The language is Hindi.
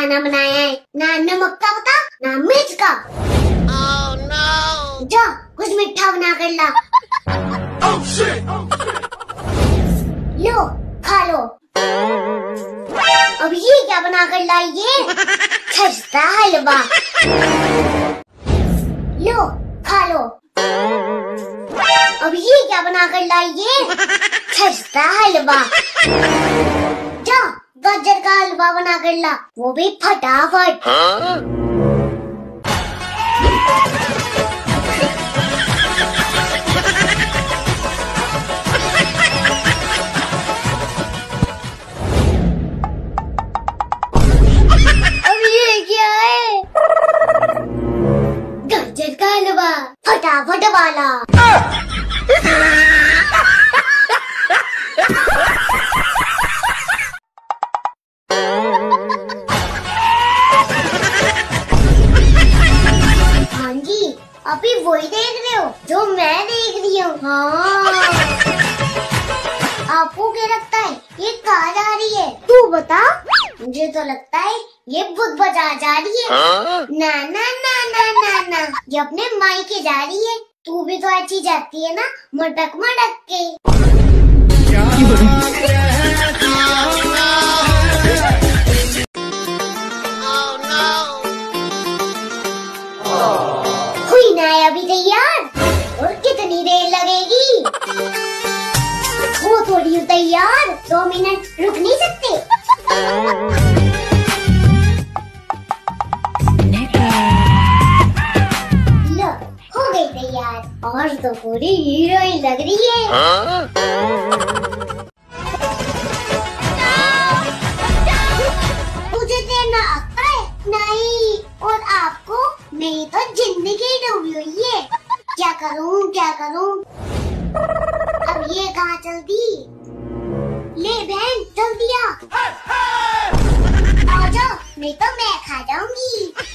खाना बनाया है, ना नमक का पता ना मिर्च का। oh, no. जा कुछ मीठा बना कर ला। oh, लो खा लो। अब ये क्या बना कर लाई? ये खस्ता हलवा। लो खा लो। अब ये क्या बना कर लाई? ये खस्ता हलवा। जा गाजर का हलवा बना कर ला, वो भी फटाफट। अब ये क्या है? गाजर का हलवा फटाफट वाला। हाँ जी, अभी वही देख रहे हो जो मैं देख रही हूँ। हाँ, आपको क्या लगता है ये कहाँ जा रही है? तू बता। मुझे तो लगता है ये भूत बाजार जा रही है। ना ना ना ना ना ना, ये अपने मायके जा रही है। तू भी तो ऐसी जाती है ना, मटक मटक के। हुई ना है अभी तैयार, और कितनी देर लगेगी? वो थोड़ी तैयार, 2 मिनट रुक नहीं सकते? लो हो गई तैयार, और तो पूरी हीरोइन लग रही है। मुझे तैरना आता है? नहीं, और आपको? मेरी तो जिंदगी डूबी हुई है। क्या करूं क्या करूं? अब ये कहाँ चल दी? ले बहन जल्दी आ। आजा, नहीं तो मैं खा जाऊंगी।